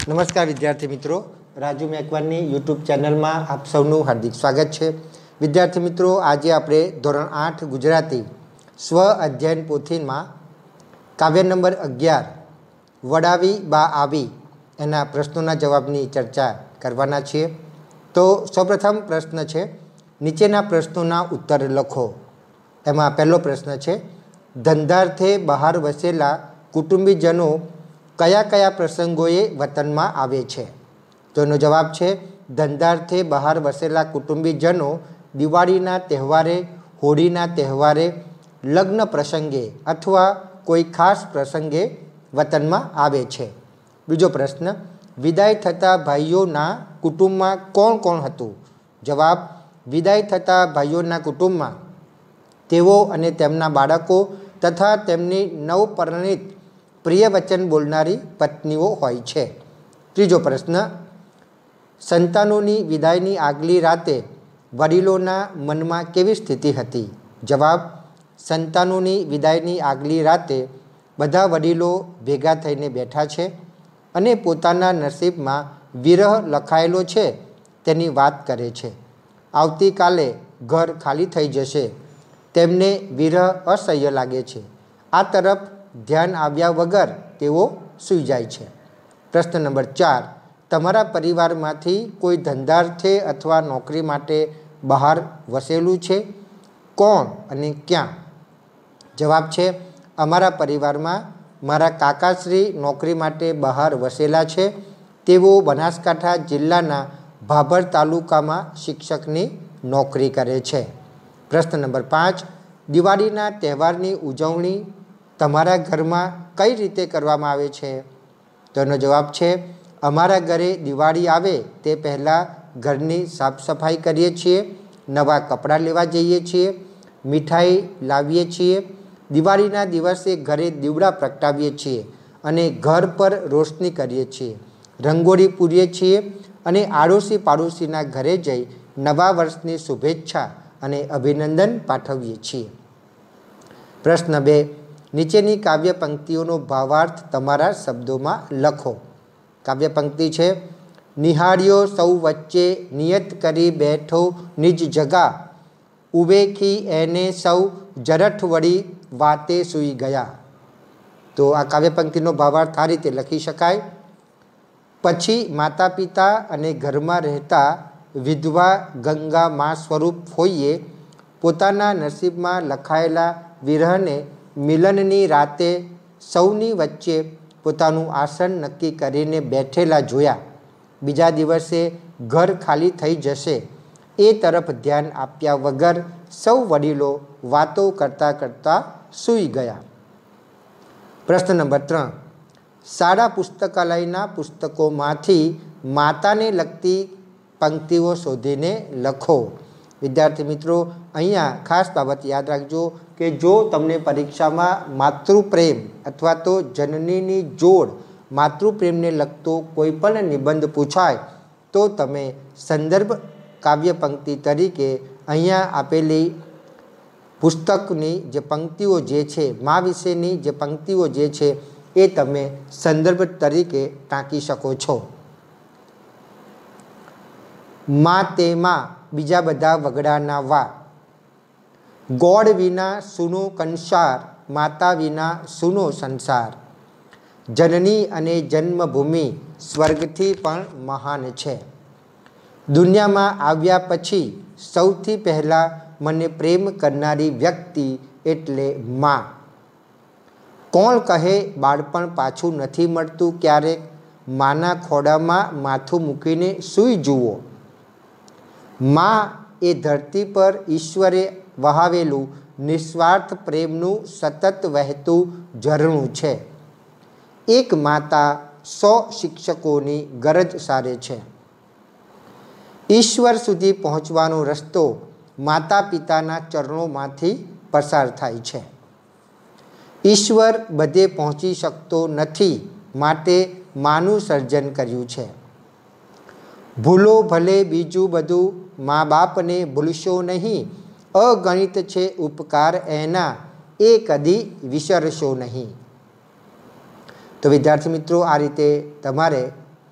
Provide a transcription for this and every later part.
नमस्कार विद्यार्थी मित्रों, राजू मेकवानी यूट्यूब चैनल में आप सबनु हार्दिक स्वागत है। विद्यार्थी मित्रों, आज आपणे धोरण 8 गुजराती स्व अध्ययन पोथी में काव्य नंबर 11 वडावी बा आवी एना प्रश्नों जवाबनी चर्चा करवाना छीए। तो सौप्रथम प्रश्न है, नीचेना प्रश्नों उत्तर लखो। एमां पहलो प्रश्न है, धंधार्थे बहार वसेला कुटुंबीजनों कया कया प्रसंगोए वतन में आवे छे? तो एनो जवाब है, धंधार्थे बहार वसेला कुटुंबीजनों दिवाळीना तहेवारे, होळीना तहेवारे, लग्न प्रसंगे अथवा कोई खास प्रसंगे वतन में आवे छे। बीजो प्रश्न, विदाय थता भाईओना कुटुंब में कोण कोण हतुं? जवाब, विदाय थता भाईओना कुटुंब में तेओ अने तेमना बाळको तथा तेमनी नवपरिणित प्रिय वचन बोलनारी पत्नीओ होय छे। त्रीजो प्रश्न, संतानोनी विदायनी आगली राते वडीलोना मन में केवी स्थिति हती? जवाब, संतानोनी विदायनी आगली राते बधा वडीलो भेगा थईने बैठा छे अने पोताना नसीब में विरह लखायेलो छे तेनी वात करे छे। आवती काले घर खाली थई जशे, तेमने विरह असह्य लागे छे। आ तरफ ध्यान आव्या वगर तेओ सूई जाय छे। प्रश्न नंबर 4, तमारा परिवारमांथी कोई धंधार्थे अथवा नौकरी माटे बहार वसेलू छे? कोण अने क्यां? जवाब छे, अमारा परिवार में मारा काकाश्री नौकरी माटे बहार वसेला छे। तेओ बनासकांठा जिल्लाना भाभर तालुका में शिक्षकनी नौकरी करे छे। प्रश्न नंबर 5, दिवाळीना तहेवारनी उजवणी तमारा घर में कई रीते करवामां आवे छे? तो एनो जवाब छे, अमारा घरे दिवाળી आवे ते पहला घरनी साफ सफाई करीए छीए, नवा कपड़ा लेवा जईए छीए, मिठाई लावीए छीए, दिवाळीना दिवसे घरे दीवड़ा प्रगटावीए छीए अने घर पर रोशनी करीए छीए, रंगोળી पूरीए छीए अने आड़ोशी पाड़ोशीना घरे जई नवा वर्षनी शुभेच्छा अने अभिनंदन पाठवीए छीए। प्रश्न 2, नीचेनी काव्य पंक्तिओनो भावार्थ तमारा शब्दों में लखो। काव्य पंक्ति है, निहाळ्यो सौ वच्चे नियत करी बैठो निज जगा, उवेखी एने सौ जरठ वड़ी वाते सूई गया। तो आ काव्य पंक्तिनो भावार्थ आ रीते लखी शकाय। पछी माता पिता अने घर में रहता विधवा गंगा माँ स्वरूप होइए पोताना नसीब में लखायेला विरह ने मिलननी राते सौनी वच्चे पोतानुं आसन नक्की करीने बैठेला जोया। बीजा दिवसे घर खाली थई जशे ए तरफ ध्यान आप्या वगर सौ वडीलो वातो करता करता सूई गया। प्रश्न नंबर 3, शाळा पुस्तकालयना पुस्तकोमांथी माताने लगती पंक्तिओ शोधीने लखो। विद्यार्थी मित्रों, अहींया खास बाबत याद राखजो कि जो तमने परीक्षा में मातृप्रेम अथवा तो जननीनी जोड़ मातृप्रेम ने लगतो कोईपण निबंध पूछाय तो तमे संदर्भ काव्य पंक्ति तरीके अहींया आपेली पुस्तकनी जे पंक्तिओ जे छे माँ विशेनी जे पंक्तिओ जे छे ए तमे संदर्भ तरीके टाँकी शको छो। माँ ते माँ बीजा बधा वगड़ाना वा, गोड़ विना सूनो कंसार, माता विना सूनो संसार, जननी अने जन्मभूमि स्वर्गथी पण महान छे, दुनिया में आव्या पछी सौथी पहला मने प्रेम करनारी व्यक्ति एटले माँ। कोण कहे बाळपण पाछुं नथी मळतुं क्यारेक, माना खोडामां माथुं मूकीने सूई जुओ। माँ ए धरती पर ईश्वरे वहावेलू निस्वार्थ प्रेमनु सतत वहेतु झरणु छे। एक माता 100 शिक्षकोनी गरज सारे छे। ईश्वर सुधी पहोंचवानो रस्तो माता पिताना चरणोमांथी पसार थाय छे। ईश्वर बधे पहोंची शकतो नथी माटे मानुं सर्जन कर्युं छे। भूलो भले बीजू बधु माँ बाप ने भूलशो नहीं, अगणित छे उपकार एना ए कदी विसरशो नहीं। तो विद्यार्थी मित्रों, आ रीते तमारे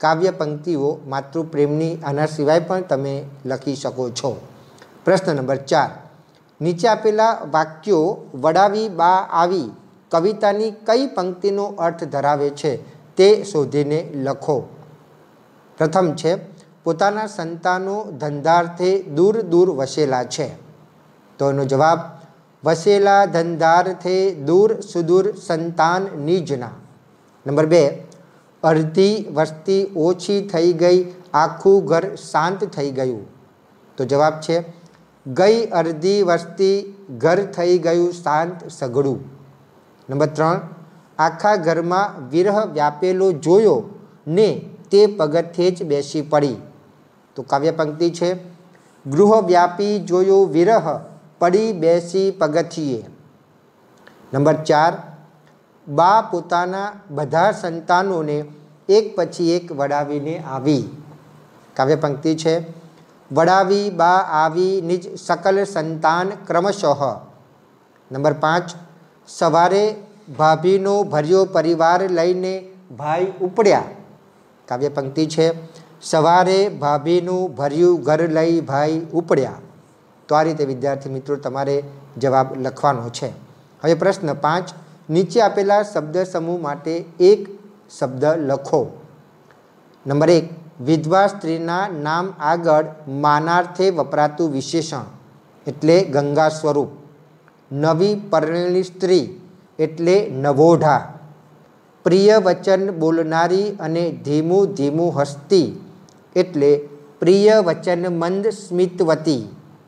કાવ્ય પંક્તિઓ માતૃપ્રેમની આના સિવાય પણ તમે લખી શકો છો। પ્રશ્ન નંબર 4, નીચે આપેલા વાક્યો વડાવી બા આવી કવિતાની કઈ પંક્તિનો અર્થ ધરાવે છે તે શોધીને લખો। પ્રથમ છે, પોતાના સંતાનો ધંધાર્થે દૂર દૂર વસેલા છે, તો એનો જવાબ વસેલા ધંધાર્થે દૂર સુદૂર સંતાન નિજના। નંબર 2, અડધી વસ્તી ઓછી થઈ ગઈ આખું ઘર શાંત થઈ ગયું, તો જવાબ છે ગઈ અડધી વસ્તી ઘર થઈ ગયું શાંત સઘળું। નંબર 3, આખા ઘરમાં વિરહ વ્યાપેલો જોયો ને તે પગથિયે જ બેસી પડી, તો કાવ્ય પંક્તિ છે ગૃહ વ્યાપી જોયો વિરહ પડી બેસી પગથિયે। નંબર 4, બા પોતાના બધા સંતાનોને એક પછી એક વડાવીને આવી, કાવ્ય પંક્તિ છે વડાવી બા આવી નિજ સકલ સંતાન ક્રમશઃ। નંબર 5, સવારે ભાભીનો ભર્યો પરિવાર લઈને ભાઈ ઉપડ્યા, કાવ્ય પંક્તિ છે સવારે ભાભીનું ભર્યું ઘર લઈ ભાઈ ઉપડ્યા। તો આ રીતે વિદ્યાર્થી મિત્રો તમારે જવાબ લખવાનો છે। હવે પ્રશ્ન 5, નીચે આપેલા શબ્દ સમૂહ માટે એક શબ્દ લખો। નંબર 1, વિધવા સ્ત્રીના નામ આગળ માનાર્થે વપરાતું વિશેષણ એટલે ગંગા સ્વરૂપ। નવી પરણેલી સ્ત્રી એટલે નવોઢા। પ્રિય વચન બોલનારી અને ધીમું ધીમું હસતી એટલે પ્રિય વચન મંદ સ્મિતવતી।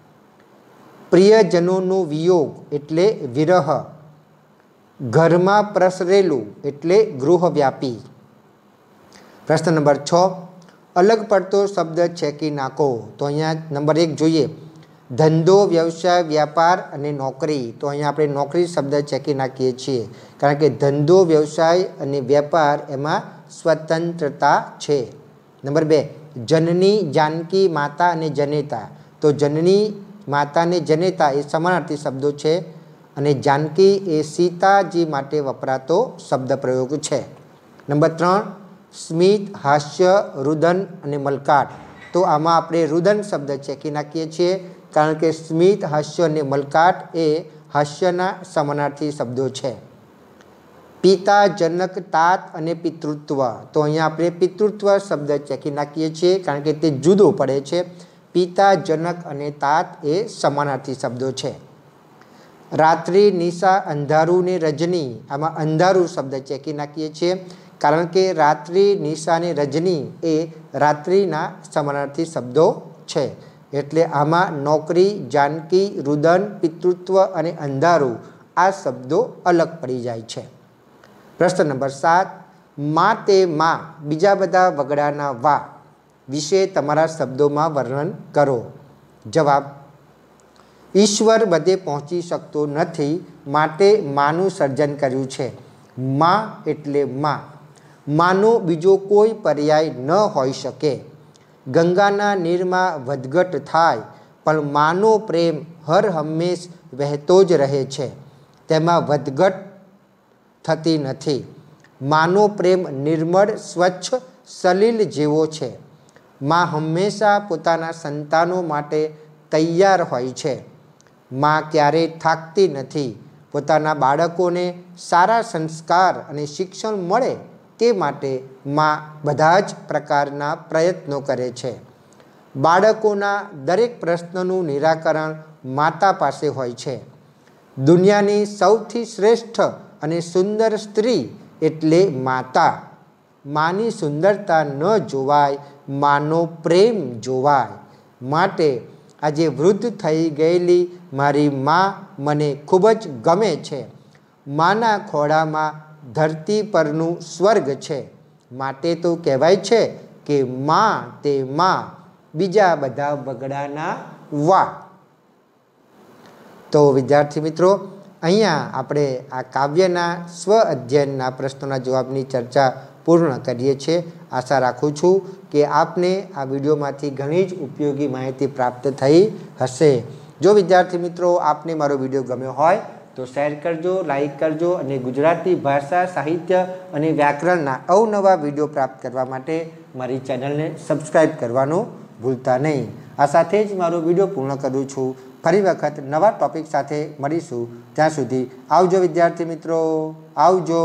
પ્રિયજનોનો વિયોગ એટલે વિરહ। ઘરમાં પ્રસરેલું એટલે ગૃહવ્યાપી। પ્રશ્ન નંબર 6, અલગ પડતો શબ્દ છેકી નાખો। તો અહીંયા નંબર 1 જોઈએ, ધંધો વ્યવસાય વ્યાપાર અને નોકરી, તો અહીંયા આપણે નોકરી શબ્દ છેકી નાખીએ છીએ કારણ કે ધંધો વ્યવસાય અને વેપાર એમાં સ્વતંત્રતા છે। નંબર 2, જનની જાનકી માતા અને જનેતા, તો જનની માતા અને જનેતા એ સમાનાર્થી શબ્દો છે અને જાનકી એ સીતાજી માટે વપરાતો શબ્દ પ્રયોગ છે। નંબર 3, સ્મિત હાસ્ય રુદન અને મલકાટ, તો આમાં આપણે રુદન શબ્દ છેકી નાખીએ છીએ કારણ કે સ્મિત હાસ્ય અને મલકાટ એ હાસ્યના સમાનાર્થી શબ્દો છે। પિતા જનક તાત અને પિતૃત્વ, તો અહીંયા આપણે પિતૃત્વ શબ્દ ચેકી નાખીએ છીએ કારણ કે તે જુદો પડે છે। પિતા જનક અને તાત એ સમાનાર્થી શબ્દો છે। રાત્રિ નિશા અંધારું ને રજની, આમાં અંધારું શબ્દ ચેકી નાખીએ છીએ કારણ કે રાત્રિ નિશા ને રજની એ રાત્રિના સમાનાર્થી શબ્દો છે, એટલે આમાં નોકરી જાનકી રુદન પિતૃત્વ અને અંધારું આ શબ્દો અલગ પડી જાય છે। પ્રશ્ન નંબર 7, માં તે માં બીજા બધા વગડાના વા વિશે તમારા શબ્દોમાં વર્ણન કરો। જવાબ, ઈશ્વર બધે પહોંચી શકતો નથી માટે માનું સર્જન કર્યું છે। માં એટલે માં, માનો બીજો કોઈ પર્યાય ન હોઈ શકે। ગંગાના નીરમાં વધઘટ થાય પણ માનો પ્રેમ હર હંમેશ વહેતો જ રહે છે, તેમાં વધઘટ થતી નથી। માનો પ્રેમ નિર્મળ સ્વચ્છ સલીલ જેવો છે। માં હંમેશા પોતાના સંતાનો માટે તૈયાર હોય છે। માં ક્યારેય થાકતી નથી, પોતાના બાળકોને સારા સંસ્કાર અને શિક્ષણ મળે તે માટે માં બધા જ પ્રકારના પ્રયત્નો કરે છે। બાળકોના દરેક પ્રશ્નનું નિરાકરણ માતા પાસે હોય છે। દુનિયાની સૌથી શ્રેષ્ઠ અને સુંદર સ્ત્રી એટલે માતા। માની સુંદરતા ન જોવાય, માનો પ્રેમ જોવાય, માટે આજે વૃદ્ધ થઈ ગયેલી મારી માં મને ખૂબ જ ગમે છે। માના ખોળામાં ધરતી પરનું સ્વર્ગ છે, માટે તો કહેવાય છે કે માં તે માં બીજા બધા બગડાના વા। તો વિદ્યાર્થી મિત્રો, અહીંયા આપણે આ કાવ્યના સ્વ અધ્યયનના પ્રશ્નોના જવાબની ચર્ચા પૂર્ણ કરીએ છીએ। આશા રાખું છું કે આપને આ વિડીયોમાંથી ઘણી જ ઉપયોગી માહિતી પ્રાપ્ત થઈ હશે। જો વિદ્યાર્થી મિત્રો આપને મારો વિડીયો ગમ્યો હોય તો શેર કરજો, લાઈક કરજો અને ગુજરાતી ભાષા સાહિત્ય અને વ્યાકરણના અવનવા વિડીયો પ્રાપ્ત કરવા માટે મારી ચેનલને સબસ્ક્રાઈબ કરવાનું ભૂલતા નહીં। આ સાથે જ મારો વિડીયો પૂર્ણ કરું છું। ફરી વખત નવા ટોપિક સાથે મળીશું। ત્યાં સુધી આવજો વિદ્યાર્થી મિત્રો, આવજો।